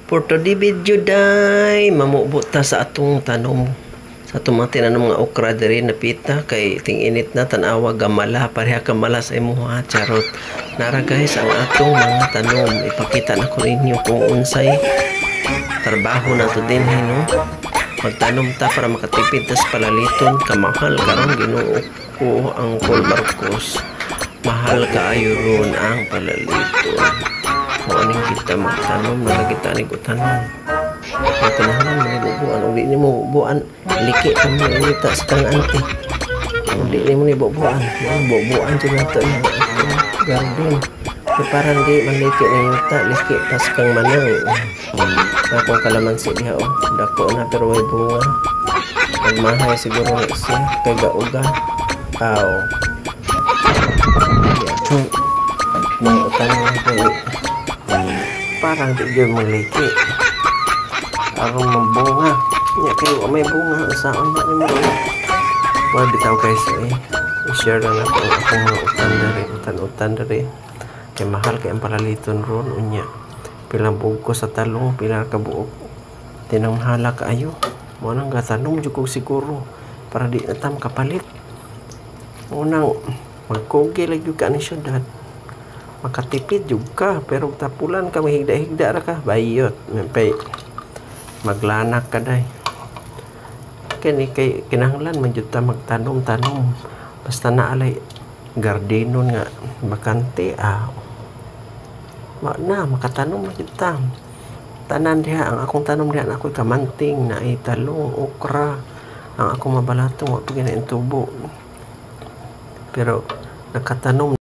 For today video day, mamubuta sa atong tanom. Sa atong mga tinanong mga okra diri napita kay ting init na tanawa gamala pareha kamala sa imuha charot. Nara guys ang atong mga tanom. Ipakita na ko ninyo kung unsay trabaho na to din no. Magtanom ta para makatipid tas palaliton kamahal karon Ginoo ko ang Marcos. Mahal kaayo ron ang palaliton. Morning kita magtanom na kita ni ko tanom. Ito na lang manibubuan. Uli ni mo bubuan. Liki kami ulita sa kang ante. Uli ni mo ni bubuan. Bubuan dyan nato na garden. Parang di manliki na yuta. Liki tas kang manang. Akong kalamansi diha o. Dako na pero may bunga. Magmahay siguro na siya. Kagauga. Aw. Mga utang na parang di yun maliki arong mabunga nya kayo may bunga saan na ni mo wala bitaw guys i-share na natin akong mga utan dari kay mahal kay ang palaliton ron unya pilang buog ko sa talong pilang kabuok tinang mahala kaayo mo nang gatanong jukog siguro para di natam kapalit unang magkogi lagi ka ni syudad makatipid juga pero tapulan ka mahigda-higda ra ka bayot may maglanak ka day kani kay kinahanglan man jud ta magtanom-tanom basta naalay gardenon nga bakante wa na makatanom man jud ta tanan diha ang akong tanom diha ako'y kamanting na talong okra ang akong mabalatong wa pa gina tubo pero nakatanom